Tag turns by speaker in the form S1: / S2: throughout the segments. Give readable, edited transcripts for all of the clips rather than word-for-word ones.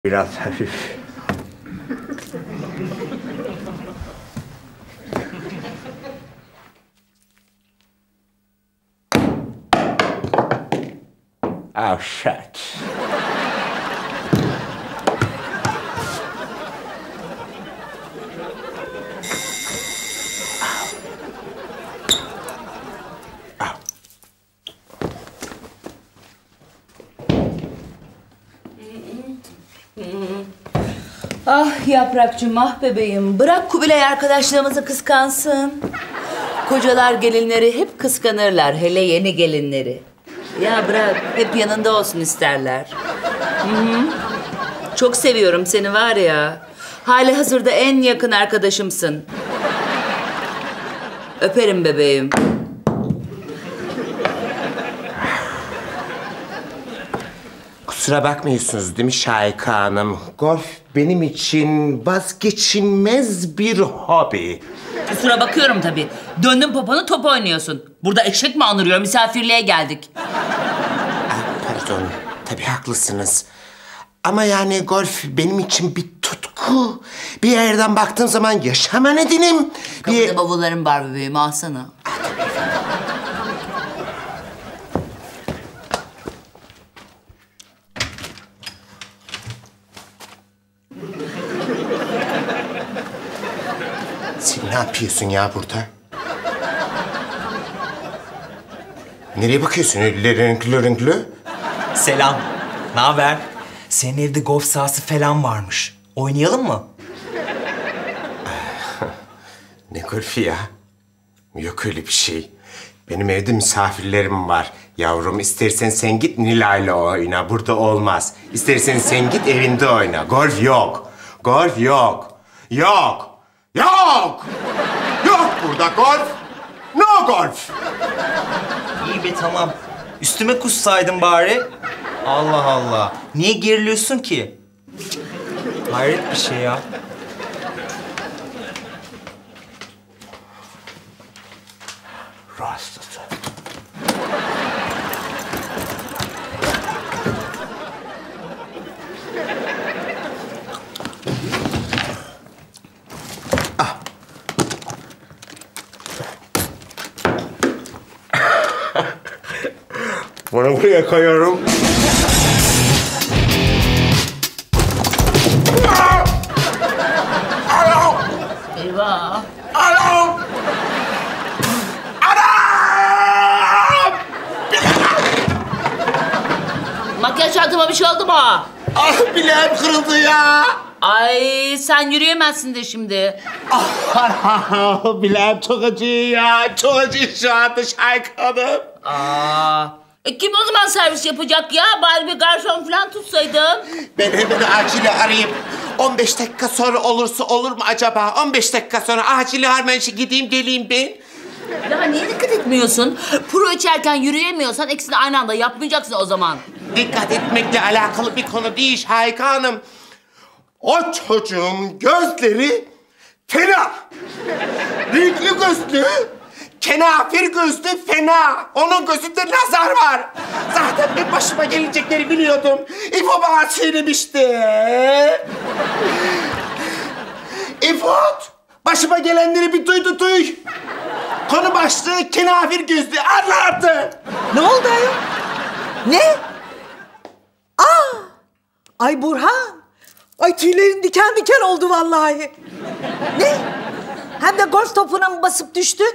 S1: Biraz hafif. Oh shit.
S2: Ah Yaprakcığım, ah bebeğim. Bırak Kubilay arkadaşlarımızı kıskansın. Kocalar gelinleri hep kıskanırlar, hele yeni gelinleri. Ya bırak, hep yanında olsun isterler. Hı-hı. Çok seviyorum seni var ya. Hali hazırda en yakın arkadaşımsın. Öperim bebeğim.
S1: Kusura bakmıyorsunuz değil mi Şahika Hanım? Golf benim için vazgeçilmez bir hobi.
S2: Kusura bakıyorum tabii. Döndün poponu, top oynuyorsun. Burada eşek mi anırıyor? Misafirliğe geldik.
S1: Pardon, tabii haklısınız. Ama yani golf benim için bir tutku. Bir yerden baktığım zaman yaşama nedenim.
S2: Kapıda bavullarım var bebeğim, alsana.
S1: Sen ne yapıyorsun ya burada? Nereye bakıyorsun öyle renkli renkli?
S3: Selam. Ne haber? Senin evde golf sahası falan varmış. Oynayalım mı?
S1: Ne golfi ya? Yok öyle bir şey. Benim evde misafirlerim var. Yavrum istersen sen git Nilay'la oyna. Burada olmaz. İstersen sen git evinde oyna. Golf yok. Golf yok. Yok. Yok. Yok burada golf. No golf.
S3: İyi be tamam. Üstüme kussaydın bari. Allah Allah. Niye geriliyorsun ki? Hayret bir şey ya.
S1: Rastası. Bunu buraya koyuyorum. Alo!
S2: Eyvah.
S1: Alo! Anam!
S2: Makyaj çantama bir şey oldu mu?
S1: Ah bileğim kırıldı ya!
S2: Ay sen yürüyemezsin de şimdi.
S1: Ah, bileğim çok acıyor ya. Çok acıyor şu anda Şahika Hanım.
S2: Kim o zaman servis yapacak ya? Bari bir garson falan tutsaydın.
S1: Ben hemen acili arayayım. 15 dakika sonra olursa olur mu acaba? 15 dakika sonra acili hemen gideyim geleyim ben.
S2: Ya niye dikkat etmiyorsun? Pro içerken yürüyemiyorsan ikisini aynı anda yapmayacaksın o zaman.
S1: Dikkat etmekle alakalı bir konu değil Şahika Hanım. O çocuğun gözleri fena. Renkli gözlü, kenafir gözlü fena. Onun gözünde nazar var. Zaten ben başıma gelecekleri biliyordum. İfo bana söylemişti. İfot, başıma gelenleri bir duy. Konu başlığı kenafir gözlü. Anla artık.
S4: Ne oldu ayol? Ne? Ay Burhan. Ay tüylerim diken diken oldu vallahi. Ne? Hem de golf topuna mı basıp düştün?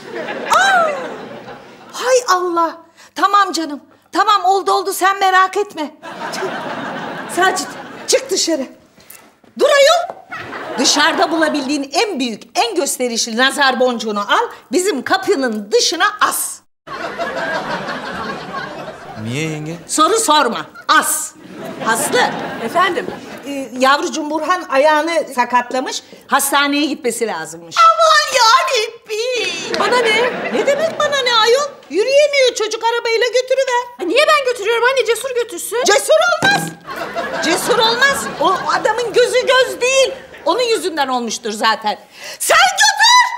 S4: Hay Allah. Tamam canım. Tamam oldu sen merak etme. Sacit çık dışarı. Dur ayol. Dışarıda bulabildiğin en büyük, en gösterişli nazar boncuğunu al. Bizim kapının dışına as.
S3: Niye yenge?
S4: Soru sorma. As. Aslı. Efendim? Yavrucuğum Burhan ayağını sakatlamış. Hastaneye gitmesi lazımmış. Aman yarabbim. Bana ne? Ne demek bana ne ayol? Yürüyemiyor çocuk, arabayla götürüver.
S5: Niye ben götürüyorum anne? Cesur götürsün.
S4: Cesur olmaz. Cesur olmaz. O adamın gözü göz değil. Onun yüzünden olmuştur zaten. Sen götür.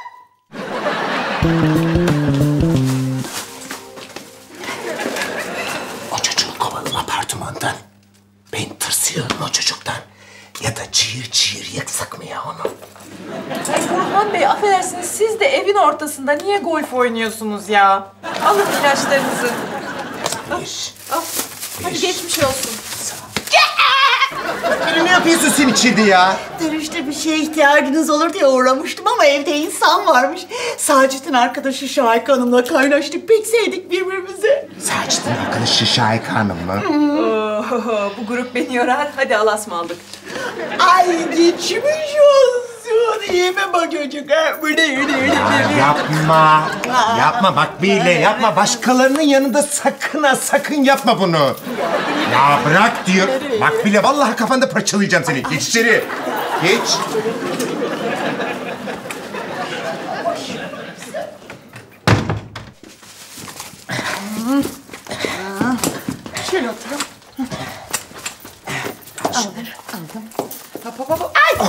S1: O çocuğu kovalım apartmandan. Ben tırsıyorum. istiyorum o çocuktan. Ya da çığır çığır yaksak mı ya onu?
S5: Ay Burhan Bey, affedersiniz, siz de evin ortasında niye golf oynuyorsunuz ya? Alın ilaçlarınızı. Al. Hadi geçmiş olsun.
S1: Ne yapıyorsun sen içeride ya?
S6: Dönüşte bir şeye ihtiyacınız olur diye uğramıştım ama evde insan varmış. Sacit'in arkadaşı Şahika Hanım'la kaynaştık. Pek sevdik birbirimizi.
S1: Sacit'in arkadaşı Şahika Hanım mı?
S5: Bu grup beni yorar. Hadi Allah'a ısmarladık.
S6: Ay geçmiş olsun. İyi mi bu çocuk? Ha? Bu ne?
S1: Yapma. Yapma bak bile yapma. Başkalarının yanında sakın ha sakın yapma bunu. Ya bırak diyor. Bak bile vallahi kafanda parçalayacağım seni. Geç içeri. Geç.
S6: Şöyle oturun. Aldım. Hop. Ay!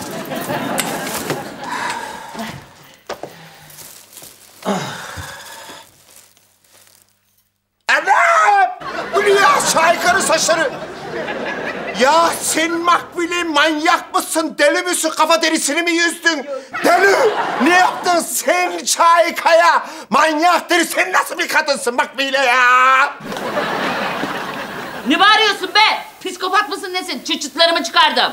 S1: Anam! Bu ne ya? Şahika'nın saçları. Ya sen Makbule manyak mısın? Deli misin? Kafa derisini mi yüzdün? Deli! Ne yaptın sen Şahika'ya? Manyak deri. Sen nasıl bir kadınsın Makbule ya?
S2: Ne bağırıyorsun be? Psikopat mısın nesin? Çıçıtlarımı çıkardım.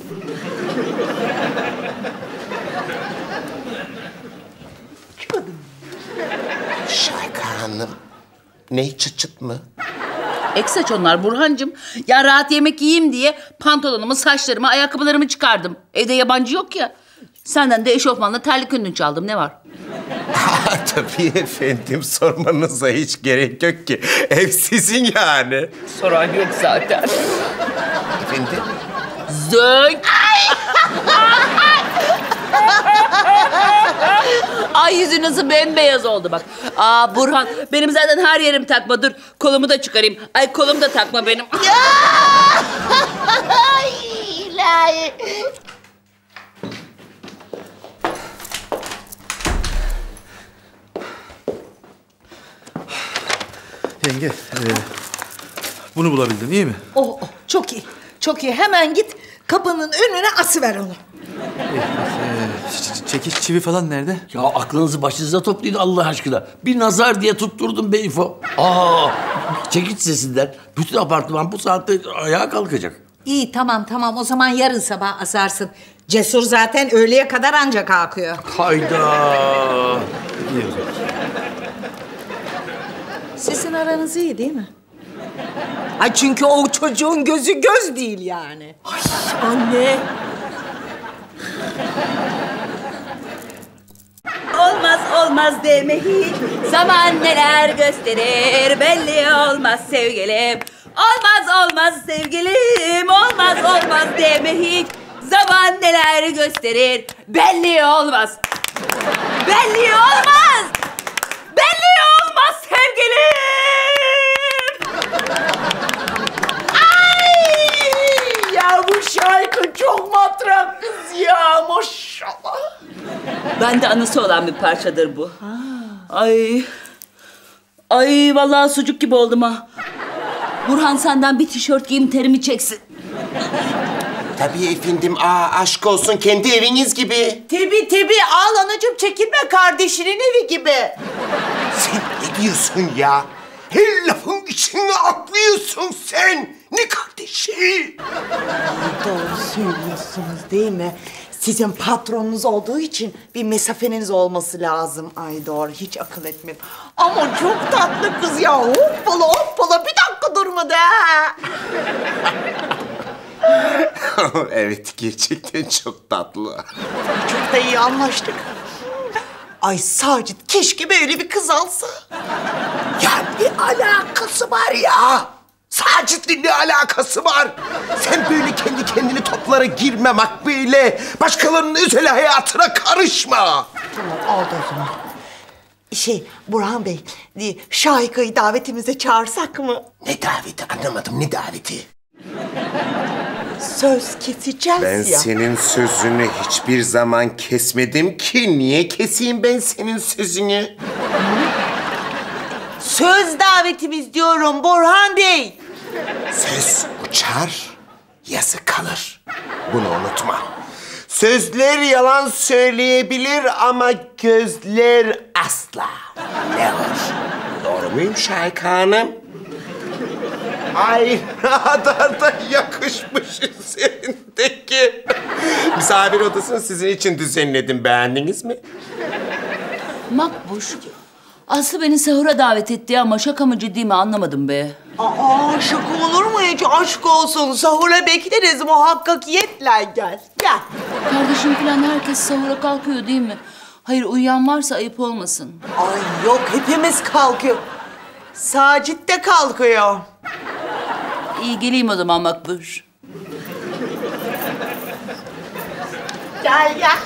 S1: Şahika Hanım. Ne çıt mı?
S2: Eksaç onlar Burhancığım. Ya rahat yemek yiyeyim diye pantolonumu, saçlarımı, ayakkabılarımı çıkardım. Evde yabancı yok ya. Senden de eşofmanla terlik önünü çaldım. Ne var?
S1: Tabii efendim. Sormanıza hiç gerek yok ki. Ev sizin yani.
S2: Soran yok zaten.
S1: Efendim?
S2: Zönk! Ay yüzü nasıl bembeyaz oldu bak. Aa Burhan, benim zaten her yerim takma. Dur kolumu da çıkarayım. Ay kolum da takma benim.
S6: Ay ilahi.
S7: Yenge, bunu bulabildim, iyi mi?
S4: Oh, çok iyi. Çok iyi. Hemen git kapının önüne asıver onu.
S7: Çekiç çivi falan nerede?
S8: Ya aklınızı başınıza toplayın Allah aşkına. Bir nazar diye tutturdum Beyfo. Çekiç sesinden bütün apartman bu saatte ayağa kalkacak.
S4: İyi tamam. O zaman yarın sabah asarsın. Cesur zaten öğleye kadar ancak kalkıyor.
S8: Hayda.
S7: İyi o zaman.
S4: Sizin aranız iyi değil mi? Ay çünkü o çocuğun gözü göz değil yani. Ay anne.
S2: Olmaz deme hiç. Zaman neler gösterir belli olmaz sevgilim. Olmaz sevgilim. Olmaz deme hiç. Zaman neler gösterir belli olmaz. Belli olmaz. Belli olmaz sevgilim.
S6: Ya bu şarkı çok matrak kız ya maşallah.
S2: Bende anısı olan bir parçadır bu. Ay vallahi sucuk gibi oldum ha. Burhan senden bir tişört giyeyim terimi çeksin.
S1: Tabii efendim. Aşk olsun kendi eviniz gibi.
S6: Tabii al anacığım çekinme kardeşinin evi gibi.
S1: Sen ne diyorsun ya? Her lafın içine atlıyorsun sen. Ne kardeşi?
S6: Doğru söylüyorsunuz değil mi? Sizin patronunuz olduğu için bir mesafeniz olması lazım. Ay doğru hiç akıl etmedim. Ama çok tatlı kız ya. Hoppala bir dakika durmadı ha.
S1: Evet gerçekten çok tatlı.
S6: Çok da iyi anlaştık. Ay Sacit keşke böyle bir kız alsa.
S1: Ya ne alakası var ya? Sacit'le ne alakası var? Sen böyle kendi kendine toplara girme Makbule. Başkalarının özel hayatına karışma.
S6: Tamam oldu o zaman. Burhan Bey, Şahika'yı davetimize çağırsak mı?
S1: Ne daveti anlamadım ne daveti?
S6: Söz keseceğiz
S1: Ben
S6: ya.
S1: senin sözünü hiçbir zaman kesmedim ki. Niye keseyim ben senin sözünü?
S6: Söz davetimiz diyorum Burhan Bey.
S1: Söz uçar, yazı kalır. Bunu unutma. Sözler yalan söyleyebilir ama gözler asla. Ne var? Doğru muyum Şahika Hanım? Ay ne kadar da yakışmış üzerindeki. Misafir odasını sizin için düzenledim. Beğendiniz mi?
S2: Makbuş, Aslı beni sahura davet etti ama şaka mı ciddi mi anlamadım be.
S6: Aa, şaka olur mu hiç? Aşk olsun. Sahura bekleriz, muhakkakiyetle gel. Gel.
S2: Kardeşim falan herkes sahura kalkıyor değil mi? Hayır uyuyan varsa ayıp olmasın.
S6: Ay yok, hepimiz kalkıyor. Sacit de kalkıyor.
S2: İyi geleyim o zaman Makbuş.
S6: Gel gel.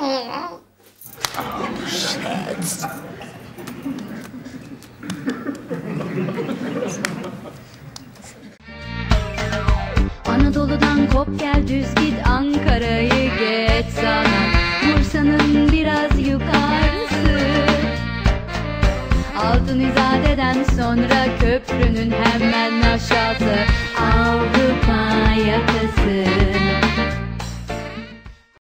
S9: Anadolu'dan kop gel düz git Ankara'yı geç sana Bursa'nın biraz yukarısı Altın İzade'den sonra köprünün hemen aşağısı